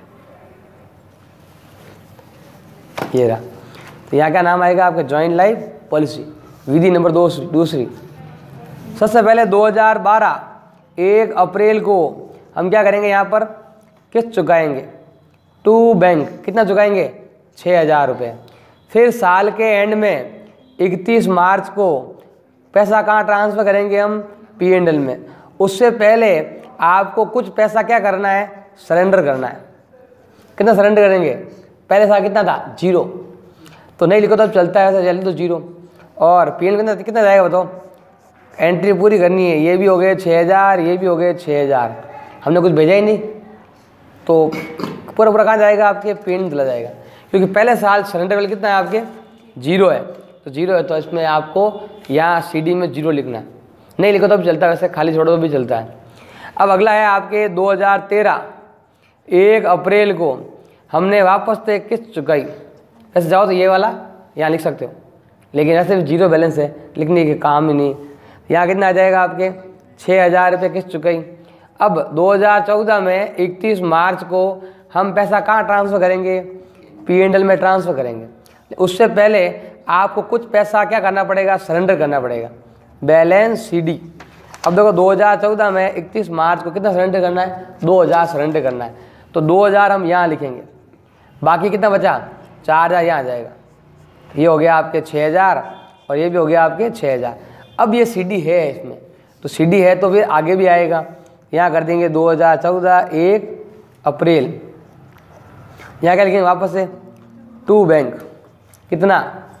ये रहा। तो यहाँ क्या नाम आएगा आपका, जॉइंट लाइफ पॉलिसी। विधि नंबर दो दूसरी, सबसे पहले दो हज़ार बारह एक अप्रैल को हम क्या करेंगे, यहाँ पर किस्त चुकाएंगे, टू बैंक, कितना चुकाएंगे, छः हज़ार रुपये। फिर साल के एंड में इकतीस मार्च को पैसा कहाँ ट्रांसफ़र करेंगे हम, पी एंड एल में। उससे पहले आपको कुछ पैसा क्या करना है, सरेंडर करना है। कितना सरेंडर करेंगे, पहले साल कितना था, जीरो, तो नहीं लिखो तो अब चलता है, ऐसा जल्दी तो जीरो। और पी एन कितना कितना जाएगा बताओ, एंट्री पूरी करनी है। ये भी हो गए छः हज़ार, ये भी हो गए छः हज़ार, हमने कुछ भेजा ही नहीं, तो पूरा पूरा कहाँ जाएगा, आपके पी एन चला जाएगा। क्योंकि पहले साल सरेंडर वैल्यू कितना है आपके, जीरो है, तो जीरो है, तो इसमें आपको यहाँ सी डी में जीरो लिखना है। नहीं लिखो तो भी चलता है, वैसे खाली छोड़ो तो भी चलता है। अब अगला है आपके दो हज़ार तेरह एक अप्रैल को हमने वापस से किस्त चुकाई। ऐसे जाओ तो ये वाला यहाँ लिख सकते हो, लेकिन ऐसे भी जीरो बैलेंस है, लिखने के काम ही नहीं। यहाँ कितना आ जाएगा आपके छः हज़ार रुपये किस्त चुकाई। अब दो हज़ार चौदह में इकतीस मार्च को हम पैसा कहाँ ट्रांसफ़र करेंगे, पी एंड एल में ट्रांसफ़र करेंगे। उससे पहले आपको कुछ पैसा क्या करना पड़ेगा, सरेंडर करना पड़ेगा, बैलेंस सी डी। अब देखो दो हज़ार चौदह में इकतीस मार्च को कितना सरेंडर करना है, दो हज़ार सरेंडर करना है, तो दो हज़ार हम यहाँ लिखेंगे। बाकी कितना बचा, चार हज़ार यहाँ आ जाएगा। ये हो गया आपके छः हज़ार और ये भी हो गया आपके छः हज़ार। अब ये सी डी है इसमें, तो सी डी है तो फिर आगे भी आएगा। यहाँ कर देंगे दो हज़ार चौदह एक अप्रैल। यहाँ क्या लिखेंगे वापस से, टू बैंक कितना,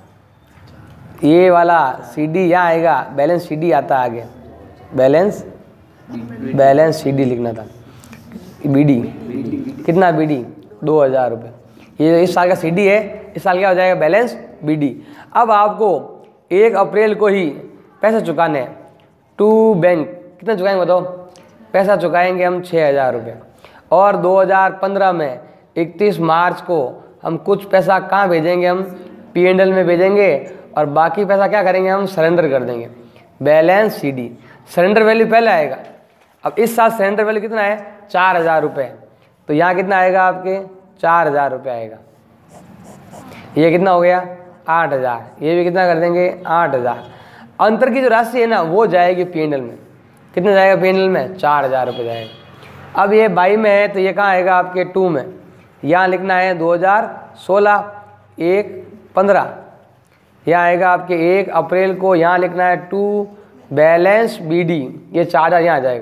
ये वाला सी डी यहाँ आएगा, बैलेंस सी डी आता है आगे, बैलेंस बैलेंस सी डी लिखना था, बी डी कितना, बी डी दो हज़ार रुपये। ये इस साल का सी डी है, इस साल क्या हो जाएगा, बैलेंस बी डी। अब आपको एक अप्रैल को ही पैसे चुकाने हैं, टू बैंक कितना चुकाएंगे बताओ, पैसा चुकाएंगे हम छः हज़ार रुपये। और दो हज़ार पंद्रह में इकतीस मार्च को हम कुछ पैसा कहाँ भेजेंगे, हम पी एंड एल में भेजेंगे, और बाकी पैसा क्या करेंगे, हम सरेंडर कर देंगे, balance C D. Surrender value पहले आएगा। अब इस साल सरेंडर वैल्यू कितना है, चार हज़ार रुपये, तो यहाँ कितना आएगा आपके चार हज़ार रुपये आएगा। ये कितना हो गया, आठ हज़ार, ये भी कितना कर देंगे, आठ हज़ार। अंतर की जो राशि है ना वो जाएगी पी एंड एल में, कितना जाएगा पी एंड एल में, चार हज़ार रुपये जाएगा। अब ये बाई में है तो ये कहाँ आएगा आपके टू में, यहाँ लिखना है दो हज़ार सोलह एक पंद्रह, यहाँ आएगा आपके एक अप्रैल को, यहाँ लिखना है टू बैलेंस बी डी, ये चार हज़ार यहाँ आ जाएगा।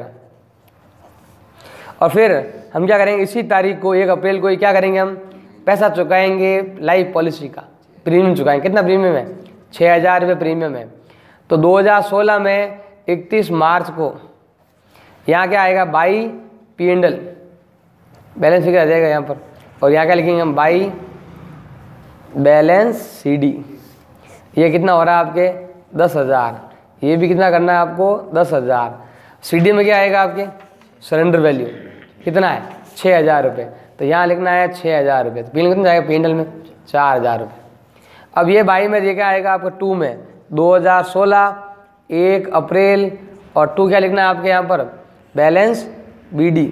और फिर हम क्या करेंगे, इसी तारीख को एक अप्रैल को ही क्या करेंगे, हम पैसा चुकाएंगे लाइफ पॉलिसी का, प्रीमियम चुकाएंगे। कितना प्रीमियम है, छः हज़ार रुपये प्रीमियम है। तो दो हज़ार सोलह में इकतीस मार्च को यहाँ क्या आएगा, by P and L, balance figure आ जाएगा यहाँ पर, और यहाँ क्या लिखेंगे हम, बाई बैलेंस सी डी। ये कितना हो रहा है आपके दस हज़ार, ये भी कितना करना है आपको दस हज़ार। सी डी में क्या आएगा आपके सरेंडर वैल्यू कितना है, छः हज़ार रुपये, तो यहाँ लिखना है छः हज़ार रुपये। तो पी कितना जाएगा, पी एंड एल में चार हज़ार रुपये। अब ये बाई में ये क्या आएगा आपका टू में, दो हज़ार सोलह एक अप्रैल, और टू क्या लिखना है आपके यहाँ पर, बैलेंस बी डी।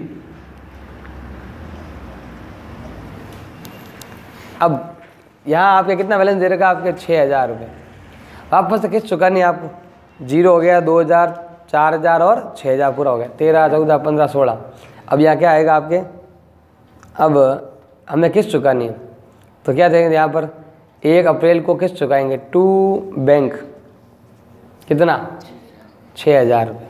अब यहाँ आपके कितना बैलेंस दे रखा आपके छः हज़ार रुपये। वापस से किस्त चुकानी है आपको, जीरो हो गया, दो हज़ार, चार हज़ार और छः हज़ार पूरा हो गया, तेरह चौदह पंद्रह सोलह। अब यहाँ क्या आएगा आपके, अब हमें किस्त चुकानी है तो क्या देंगे यहाँ पर, एक अप्रैल को किस्त चुकाएंगे, टू बैंक कितना, छः हज़ार रुपये।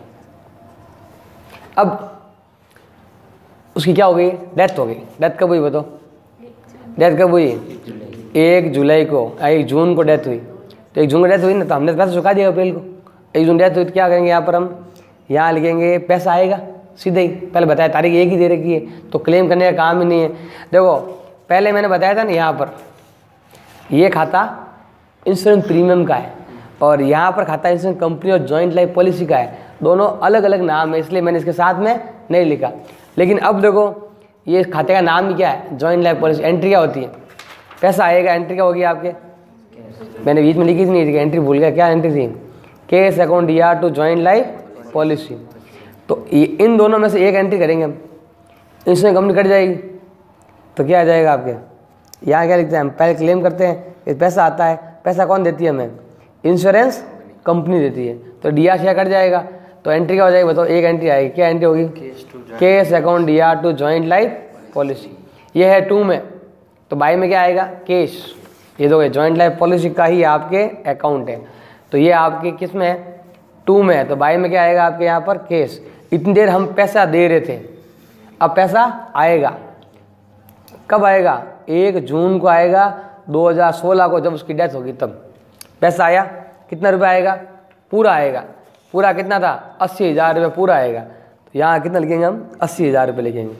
अब उसकी क्या हो गई, डेथ हो गई। डेथ कब हुई बताओ, डेथ कब हुई, एक जुलाई को, एक जून को डेथ हुई। तो एक जून को डेथ हुई ना, तो हमने पैसा चुका दिया अप्रैल को। एक जून डेथ हुई तो क्या करेंगे, यहाँ पर हम यहाँ लिखेंगे पैसा आएगा सीधे ही, पहले बताया तारीख एक ही दे रखी है तो क्लेम करने का काम ही नहीं है। देखो पहले मैंने बताया था ना, यहाँ पर ये खाता इंश्योरेंस प्रीमियम का है और यहाँ पर खाता इंश्योरेंस कंपनी और जॉइंट लाइफ पॉलिसी का है, दोनों अलग अलग नाम है, इसलिए मैंने इसके साथ में नहीं लिखा। लेकिन अब देखो ये खाते का नाम ही क्या है, जॉइंट लाइफ पॉलिसी। एंट्री क्या होती है, पैसा आएगा, एंट्री क्या होगी आपके, मैंने बीच में लिखी थी नहीं, एंट्री भूल गया, क्या एंट्री थी, केस अकाउंट या टू जॉइंट लाइफ पॉलिसी। तो इन दोनों में से एक एंट्री करेंगे हम, इंश्योरेंस कंपनी कट जाएगी तो क्या आ जाएगा आपके, यहाँ क्या लिखते हैं हम, पहले क्लेम करते हैं, पैसा आता है, पैसा कौन देती है हमें, इंश्योरेंस कंपनी देती है, तो डी आर शेयर कट जाएगा तो एंट्री क्या हो जाएगी बताओ, एक एंट्री आएगी, क्या एंट्री होगी, cash account D R to joint life policy. ये है टू में, तो बाई में क्या आएगा, केस, ये दो जॉइंट लाइफ पॉलिसी का ही आपके अकाउंट है, तो ये आपके किस में है, टू में है, तो बाई में क्या आएगा आपके यहाँ पर केस। इतनी देर हम पैसा दे रहे थे, अब पैसा आएगा, कब आएगा, एक जून को आएगा दो हज़ार सोलह को, जब उसकी डेथ होगी तब पैसा आया। कितना रुपया आएगा, पूरा आएगा, पूरा कितना था, अस्सी हज़ार रुपये पूरा आएगा। तो यहाँ कितना लिखेंगे हम, अस्सी हज़ार रुपये लिखेंगे,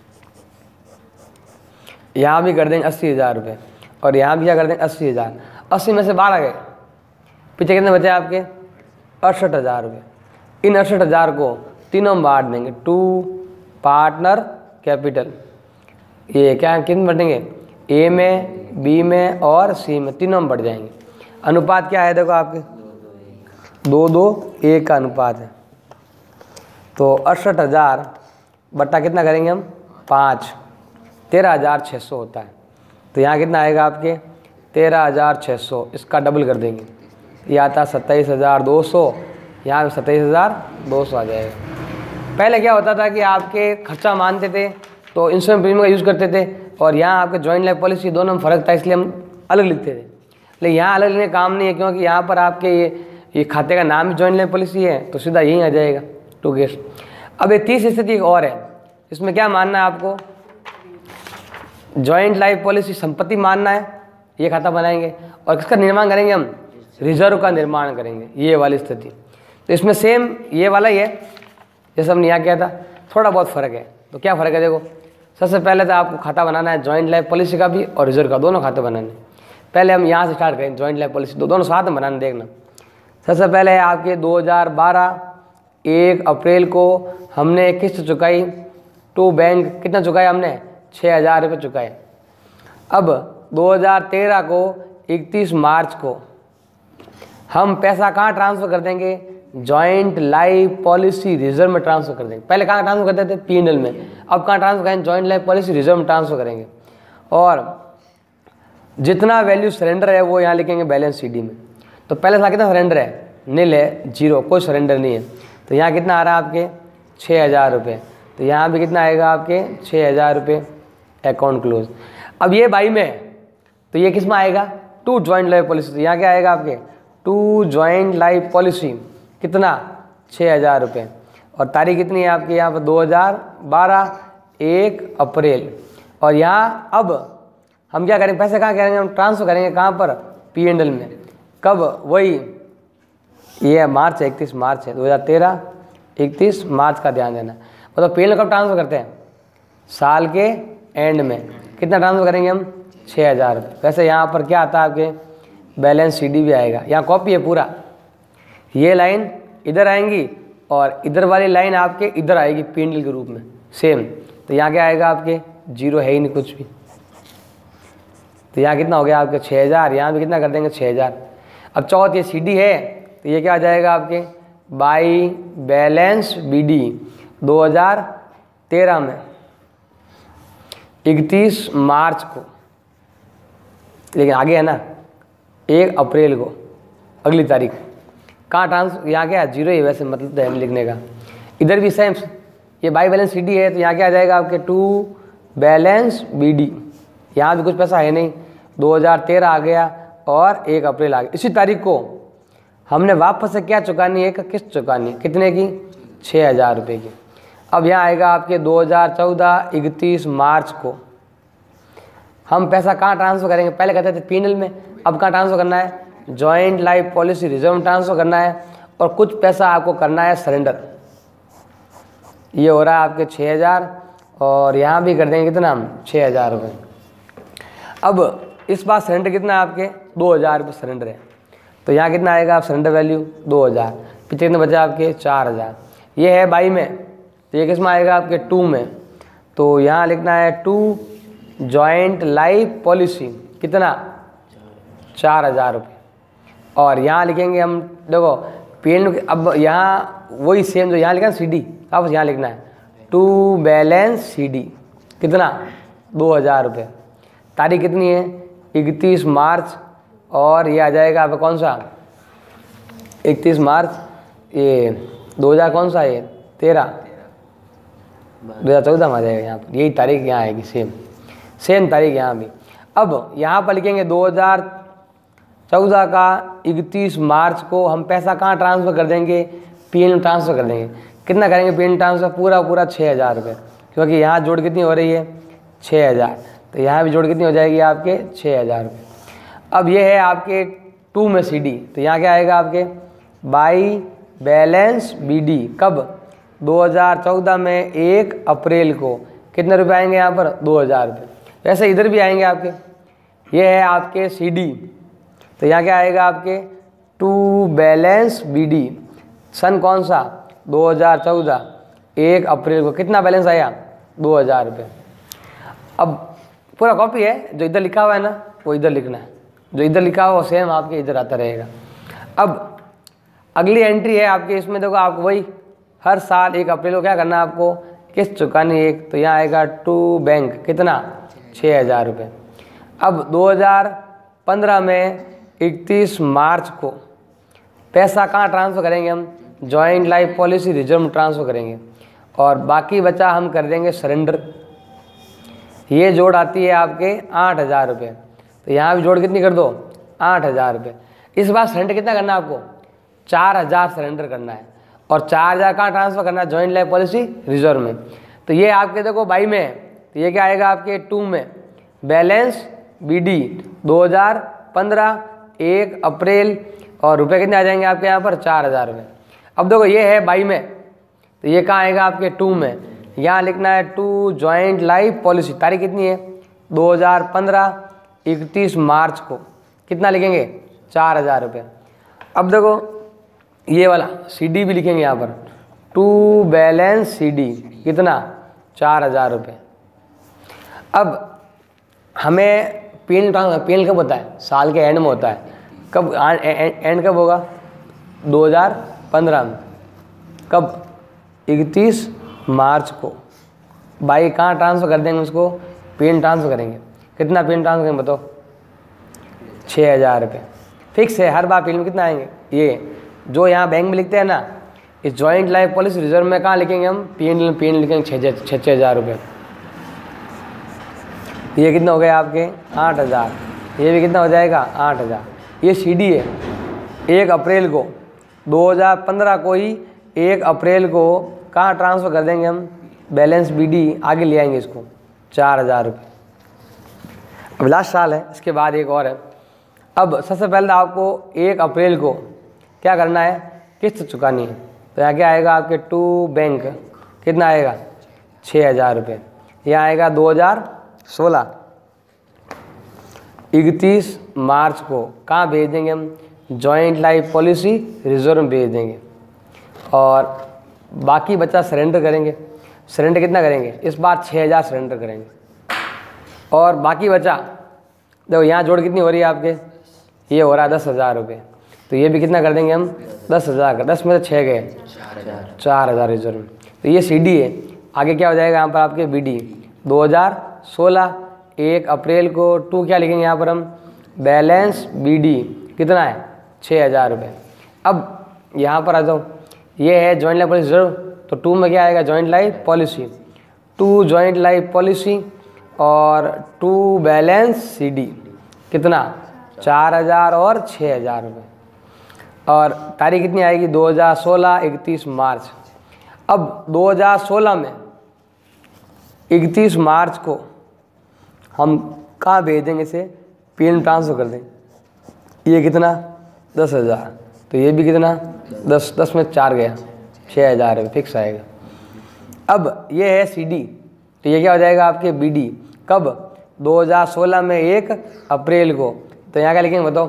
यहाँ भी कर देंगे अस्सी हज़ार रुपये और यहाँ भी क्या कर देंगे अस्सी हज़ार। अस्सी में से बारह गए, पीछे कितने बचे आपके, अड़सठ हज़ार रुपये। इन अड़सठ हज़ार को तीनों में बांट देंगे, टू पार्टनर कैपिटल, ये क्या कितने बटेंगे, ए में, बी में और सी में, तीनों में बढ़ जाएंगे। अनुपात क्या है देखो आपके, दो दो एक का अनुपात है। तो अड़सठ हज़ार बट्टा कितना करेंगे हम, पाँच, तेरह हज़ार छः सौ होता है। तो यहाँ कितना आएगा आपके, तेरह हज़ार छः सौ, इसका डबल कर देंगे, ये आता है सत्ताईस हज़ार दो सौ, यहाँ पे सत्ताईस हज़ार दो सौ आ जाएगा। पहले क्या होता था कि आपके खर्चा मानते थे तो इंश्योरेंस प्रीमियम का यूज़ करते थे, और यहाँ आपके जॉइंट लाइफ पॉलिसी दोनों में फ़र्क था, इसलिए हम अलग लिखते थे। लेकिन यहाँ अलग लिखने काम नहीं है, क्योंकि यहाँ पर आपके ये ये खाते का नाम ही जॉइंट लाइफ पॉलिसी है, तो सीधा यहीं आ जाएगा टू गेस। अब ये तीसरी स्थिति एक और है, इसमें क्या मानना है आपको, जॉइंट लाइफ पॉलिसी संपत्ति मानना है, ये खाता बनाएंगे और किसका निर्माण करेंगे हम, रिजर्व का निर्माण करेंगे, ये वाली स्थिति। तो इसमें सेम ये वाला ही है जैसे हमने यहाँ किया था, थोड़ा बहुत फ़र्क है। तो क्या फ़र्क है देखो, सबसे पहले तो आपको खाता बनाना है जॉइंट लाइफ पॉलिसी का भी और रिजर्व का, दोनों खाते बनाने। पहले हम यहाँ से स्टार्ट करें, जॉइंट लाइफ पॉलिसी दो दोनों साथ में बनाने, देखना। सबसे पहले है आपके दो हज़ार बारह एक अप्रैल को हमने किस्त चुकाई टू बैंक, कितना चुकाया हमने, छः हज़ार रुपये चुकाए। अब दो हज़ार तेरह को इकतीस मार्च को हम पैसा कहाँ ट्रांसफ़र कर देंगे, जॉइंट लाइफ पॉलिसी रिजर्व में ट्रांसफ़र कर देंगे। पहले कहाँ ट्रांसफ़र करते थे, पी एन एल में, अब कहाँ ट्रांसफ़र करेंगे, जॉइंट लाइफ पॉलिसी रिजर्व में ट्रांसफ़र करेंगे। और जितना वैल्यू सरेंडर है वो यहाँ लिखेंगे बैलेंस सी डी में। तो पहले साल कितना सरेंडर है, नील है, जीरो, कोई सरेंडर नहीं है। तो यहाँ कितना आ रहा है आपके, छः हज़ार रुपये। तो यहाँ भी कितना आएगा आपके, छः हज़ार रुपये, अकाउंट क्लोज। अब ये बाई में है, तो ये किस में आएगा, टू जॉइंट लाइफ पॉलिसी। तो यहाँ क्या आएगा आपके, टू जॉइंट लाइफ पॉलिसी, कितना, छः हज़ार रुपये। और तारीख कितनी है आपकी यहाँ पर, दो हज़ार बारह एक अप्रैल। और यहाँ अब हम क्या करेंगे, पैसे कहाँ करेंगे, हम ट्रांसफ़र करेंगे कहाँ पर, पी एंड एल में। कब, वही ये मार्च है, इकतीस मार्च है दो हज़ार तेरह, इकतीस मार्च का ध्यान देना। मतलब पी एन एल कब ट्रांसफ़र करते हैं, साल के एंड में। कितना ट्रांसफ़र करेंगे हम, छः हज़ार रुपये। वैसे यहाँ पर क्या आता है आपके, बैलेंस सी डी भी आएगा, यहाँ कॉपी है पूरा, ये लाइन इधर आएंगी और इधर वाली लाइन आपके इधर आएगी पी एन एल के रूप में सेम। तो यहाँ क्या आएगा आपके, जीरो है ही नहीं कुछ भी। तो यहाँ कितना हो गया आपके, छः हज़ार, यहाँ भी कितना कर देंगे, छः हज़ार। अब चौथ ये सी डी है, तो ये क्या आ जाएगा आपके, बाई बैलेंस बी डी दो हज़ार तेरह में इकतीस मार्च को, लेकिन आगे है ना, एक अप्रैल को, अगली तारीख। कहाँ ट्रांसफर, यहाँ क्या है, जीरो ही, वैसे मतलब है लिखने का। इधर भी सेम, ये बाई बैलेंस सी डी है, तो यहाँ क्या आ जाएगा आपके, टू बैलेंस बी डी। यहाँ भी कुछ पैसा है नहीं, दो हज़ार तेरह आ गया और एक अप्रैल आ गया। इसी तारीख को हमने वापस से क्या चुकानी है, एक किस्त चुकानी है, कितने की, छः हज़ार रुपये की। अब यहाँ आएगा आपके दो हज़ार चौदह इकतीस मार्च को हम पैसा कहाँ ट्रांसफ़र करेंगे, पहले कहते थे पी एन एल में, अब कहाँ ट्रांसफ़र करना है, जॉइंट लाइफ पॉलिसी रिजर्व में ट्रांसफ़र करना है। और कुछ पैसा आपको करना है सरेंडर, ये हो रहा है आपके छः हज़ार, और यहाँ भी कर देंगे कितना हम, छः हज़ार रुपये। अब इस बार सरेंडर कितना है आपके, दो हज़ार रुपये सरेंडर है। तो यहाँ कितना आएगा आप, सरेंडर वैल्यू दो हज़ार, पीछे कितने बचा आपके, चार हज़ार। ये है बाई में, तो ये किस में आएगा आपके, टू में। तो यहाँ लिखना है टू जॉइंट लाइफ पॉलिसी, कितना, चार हज़ार रुपये। और यहाँ लिखेंगे हम, देखो पी एन एल, अब यहाँ वही सेम जो यहाँ लिखा सी डी, वापस यहाँ लिखना है टू बैलेंस सी डी, कितना, दो हज़ार रुपये। तारीख कितनी है, इकतीस मार्च, और ये आ जाएगा आपका कौन सा, इकतीस मार्च, ये दो हज़ार कौन सा है, तेरह, दो हज़ार चौदह में आ जाएगा यहाँ पर, यही तारीख यहाँ आएगी, सेम सेम तारीख यहाँ भी। अब यहाँ पर लिखेंगे दो हज़ार चौदह का इकतीस मार्च को हम पैसा कहाँ ट्रांसफ़र कर देंगे, पी एन एल ट्रांसफ़र कर देंगे। कितना करेंगे पी एन एल ट्रांसफ़र, पूरा पूरा छः हज़ार रुपये, क्योंकि यहाँ जोड़ कितनी हो रही है, छः हज़ार। तो यहाँ भी जोड़ कितनी हो जाएगी आपके, छः हज़ार रुपये। अब ये है आपके टू में सी डी, तो यहाँ क्या आएगा आपके, बाई बैलेंस बी डी, कब, दो हज़ार चौदह में एक अप्रैल को। कितने रुपए आएंगे यहाँ पर, दो हज़ार रुपये। वैसे इधर भी आएंगे आपके, ये है आपके सी डी, तो यहाँ क्या आएगा आपके, टू बैलेंस बी डी, सन कौन सा, दो हज़ार चौदह, एक अप्रैल को। कितना बैलेंस आया, दो हज़ार रुपये। अब पूरा कॉपी है, जो इधर लिखा हुआ है ना वो इधर लिखना है, जो इधर लिखा हुआ वो सेम आपके इधर आता रहेगा। अब अगली एंट्री है आपके इसमें, देखो आपको वही हर साल एक अप्रैल को क्या करना है आपको, किस्त चुकानी एक, तो यहाँ आएगा टू बैंक कितना छः हज़ार रुपये। अब दो हज़ार पंद्रह में इकतीस मार्च को पैसा कहाँ ट्रांसफ़र करेंगे हम, जॉइंट लाइफ पॉलिसी रिजर्व में ट्रांसफ़र करेंगे, और बाकी बचा हम कर देंगे सरेंडर। ये जोड़ आती है आपके आठ हज़ार रुपये, तो यहाँ भी जोड़ कितनी कर दो आठ हज़ार रुपये। इस बार सरेंडर कितना करना है आपको, चार हज़ार सरेंडर करना है, और चार हज़ार कहाँ ट्रांसफ़र करना है, जॉइंट लाइफ पॉलिसी रिजर्व में। तो ये आपके देखो बाई में है, तो ये क्या आएगा आपके टू में, बैलेंस बी डी दो हज़ार पंद्रह एक अप्रैल, और रुपए कितने आ जाएंगे आपके यहाँ पर चार हज़ार रुपये। अब देखो ये है बाई में, तो ये कहाँ आएगा आपके टू में, यहाँ लिखना है टू जॉइंट लाइफ पॉलिसी, तारीख कितनी है दो हज़ार पंद्रह इकतीस मार्च को, कितना लिखेंगे चार हज़ार रुपये। अब देखो ये वाला सी डी भी लिखेंगे यहाँ पर, टू बैलेंस सी डी कितना चार हज़ार रुपये। अब हमें पीएन पीएन कब होता है, साल के एंड में होता है, कब एंड कब होगा दो हज़ार पंद्रह में, कब इकतीस मार्च को। बाई कहाँ ट्रांसफ़र कर देंगे उसको, पीएन ट्रांसफ़र करेंगे, कितना पीएन ट्रांसफ़र करेंगे बताओ छः हज़ार रुपये फिक्स है, हर बार पीएन में कितना आएंगे, ये जो यहाँ बैंक में लिखते हैं ना, इस जॉइंट लाइफ पॉलिसी रिजर्व में कहाँ लिखेंगे हम, पीएन पीएन लिखेंगे छः छः छः हज़ार रुपये। ये कितना हो गया आपके आठ हज़ार, ये भी कितना हो जाएगा आठ हज़ार। ये सी डी है, एक अप्रैल को दो हज़ार पंद्रह को ही एक अप्रैल को कहाँ ट्रांसफ़र कर देंगे हम, बैलेंस बी डी आगे ले आएंगे इसको चार हज़ार रुपये। अब लास्ट साल है, इसके बाद एक और है। अब सबसे पहले आपको एक अप्रैल को क्या करना है, किस्त चुकानी है, तो यहाँ क्या आएगा आपके टू बैंक कितना आएगा छः हज़ार रुपये। यहाँ आएगा दो हज़ार सोलह इकतीस मार्च को कहाँ भेज देंगे हम, जॉइंट लाइफ पॉलिसी रिजर्व में भेज देंगे, और बाकी बचा सरेंडर करेंगे। सरेंडर कितना करेंगे, इस बार छः हज़ार सरेंडर करेंगे, और बाकी बचा देखो यहाँ जोड़ कितनी हो रही है आपके, ये हो रहा है दस हज़ार रुपये, तो ये भी कितना कर देंगे हम दस हज़ार का, दस में से छः गए चार हज़ार रिजर्व में। तो ये सी डी है, आगे क्या हो जाएगा यहाँ पर आपके बी डी दो हज़ार सोलह एक अप्रैल को, टू क्या लिखेंगे यहाँ पर हम, बैलेंस बी डी कितना है छः हज़ार रुपये। अब यहाँ पर आ जाओ, ये है जॉइंट लाइफ पॉलिसी रिजर्व, तो टू में क्या आएगा joint life policy, to joint life policy और टू बैलेंस सी डी कितना चार हज़ार और छः हज़ार रुपये, और तारीख कितनी आएगी दो हज़ार सोलह इकतीस मार्च। अब दो हज़ार सोलह में इकतीस मार्च को हम कहाँ भेज देंगे इसे, पीएन ट्रांसफ़र कर देंगे। ये कितना दस हज़ार, तो ये भी कितना दस दस में चार गया छः हज़ार है फिक्स आएगा। अब ये है सी डी, तो ये क्या हो जाएगा आपके बी डी, कब दो हज़ार सोलह में एक अप्रैल को, तो यहाँ क्या लिखेंगे बताओ,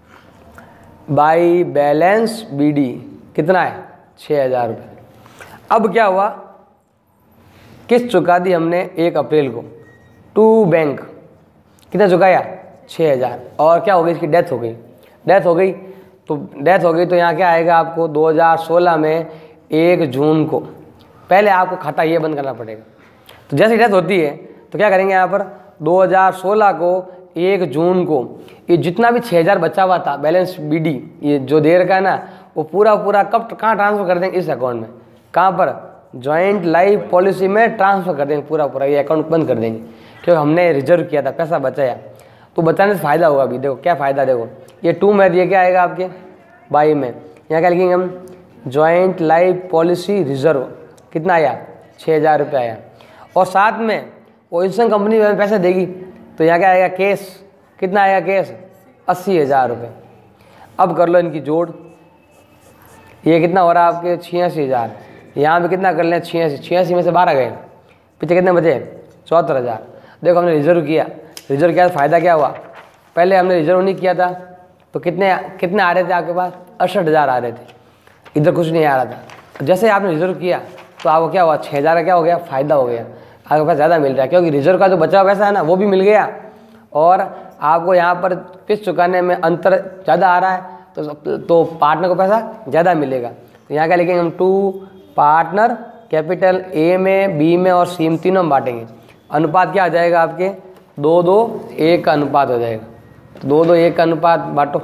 बाई बैलेंस बी डी कितना है छः हज़ार रुपये। अब क्या हुआ, किस्त चुका दी हमने एक अप्रैल को, टू बैंक कितना चुकाया छः हज़ार, और क्या हो गई इसकी डेथ हो गई, डेथ हो गई तो डेथ हो गई तो यहाँ क्या आएगा आपको दो हज़ार सोलह में एक जून को, पहले आपको खाता ये बंद करना पड़ेगा। तो जैसे डेथ होती है तो क्या करेंगे यहाँ पर दो हज़ार सोलह को एक जून को ये जितना भी छः हज़ार बचा हुआ था बैलेंस बी डी ये जो दे रखा है ना, वो पूरा पूरा कब कहाँ ट्रांसफ़र कर देंगे, इस अकाउंट में, कहाँ पर जॉइंट लाइफ पॉलिसी में ट्रांसफ़र कर देंगे, पूरा पूरा ये अकाउंट बंद कर देंगे, क्योंकि हमने रिजर्व किया था, पैसा बचाया, तो बचाने से फ़ायदा हुआ। अभी देखो क्या फ़ायदा, देखो ये टू में ये क्या आएगा आपके बाई में, यहाँ क्या लिखेंगे हम जॉइंट लाइफ पॉलिसी रिजर्व कितना आया छः हज़ार रुपये आया, और साथ में वो इंश्योरेंस कंपनी में पैसा देगी, तो यहाँ क्या आएगा केस कितना आएगा केस अस्सी हज़ार रुपये। अब कर लो इनकी जोड़, ये कितना हो रहा है आपके छियासी हज़ार, यहाँ पे कितना कर लें छियासी, छियासी में से बारह गए, पीछे कितने बचे चौहत्तर हज़ार। देखो हमने रिजर्व किया, रिजर्व किया तो फ़ायदा क्या हुआ, पहले हमने रिजर्व नहीं किया था तो कितने कितने आ रहे थे आपके पास अड़सठ हज़ार आ रहे थे, इधर कुछ नहीं आ रहा था। जैसे आपने रिजर्व किया तो आपको क्या हुआ छः हज़ार का क्या हो गया फ़ायदा हो गया। आपके पास ज़्यादा मिल रहा है, क्योंकि रिजर्व का जो बचा हुआ पैसा है ना वो भी मिल गया और आपको यहाँ पर किस्त चुकाने में अंतर ज़्यादा आ रहा है, तो तो पार्टनर को पैसा ज़्यादा मिलेगा। तो यहाँ क्या लिखेंगे हम, टू पार्टनर कैपिटल ए में, बी में और सी में तीनों में बांटेंगे। अनुपात क्या आ जाएगा आपके, दो दो एक का अनुपात हो जाएगा। तो दो दो एक का अनुपात बांटो,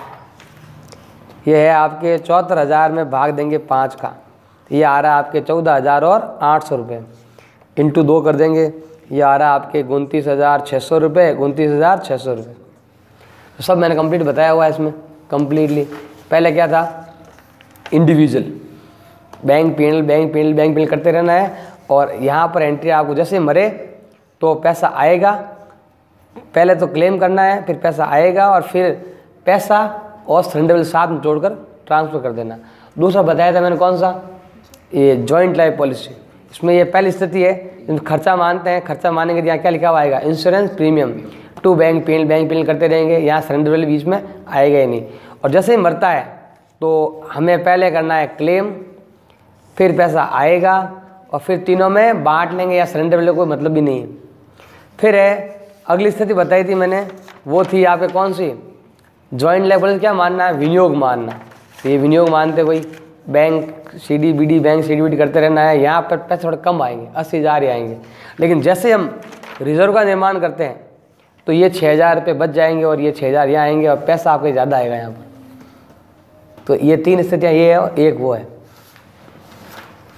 ये है आपके चौहत्तर हज़ार में भाग देंगे पाँच का, ये आ रहा है आपके चौदह हज़ार और आठ सौ रुपये, इंटू दो कर देंगे, ये आ रहा है आपके उनतीस हज़ार छः सौ रुपये, उनतीस हज़ार छः सौ रुपये। तो सब मैंने कंप्लीट बताया हुआ है इसमें कंप्लीटली। पहले क्या था, individual bank P N L bank P N L bank P N L करते रहना है, और यहाँ पर एंट्री आपको जैसे मरे तो पैसा आएगा, पहले तो क्लेम करना है, फिर पैसा आएगा और फिर पैसा और सरेंडर साथ में जोड़कर ट्रांसफ़र कर देना। दूसरा बताया था मैंने कौन सा, ये जॉइंट लाइफ पॉलिसी। इसमें ये पहली स्थिति है, खर्चा मानते हैं, खर्चा मानेंगे तो यहाँ क्या लिखा हुआ आएगा, insurance premium to bank P N L bank P N L करते रहेंगे, यहाँ सरेंडर वैल्यू बीच में आएगा ही नहीं। और जैसे ही मरता है तो हमें पहले करना है क्लेम, फिर पैसा आएगा और फिर तीनों में बांट लेंगे, या सरेंडर वैल्यू कोई मतलब भी नहीं है। फिर है अगली स्थिति बताई थी मैंने, वो थी यहाँ पे कौन सी, जॉइंट लाइफ पॉलिसी क्या मानना है, विनियोग मानना। तो ये विनियोग मानते भाई bank C D B D bank C D B D करते रहना है, यहाँ पर पैसे थोड़े कम आएंगे, अस्सी हज़ार ही आएंगे। लेकिन जैसे हम रिजर्व का निर्माण करते हैं तो ये छः हज़ार रुपये बच जाएंगे और ये छः हज़ार यहाँ आएंगे और पैसा आपके ज़्यादा आएगा यहाँ पर। तो ये तीन स्थितियाँ ये है और एक वो है।